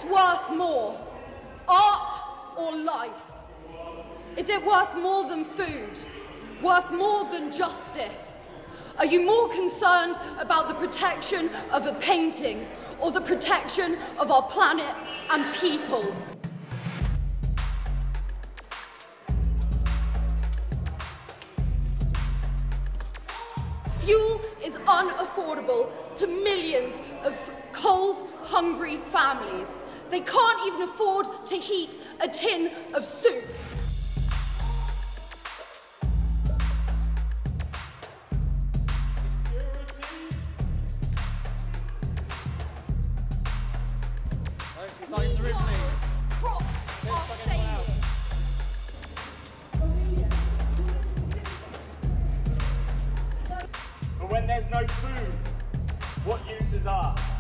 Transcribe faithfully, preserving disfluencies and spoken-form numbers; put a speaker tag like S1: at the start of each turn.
S1: is worth more, art or life? Is it worth more than food, worth more than justice? Are you more concerned about the protection of a painting or the protection of our planet and people? Fuel is unaffordable to millions of cold, hungry families. They can't even afford to heat a tin of soup. Crops are failing.
S2: But when there's no food, what uses are?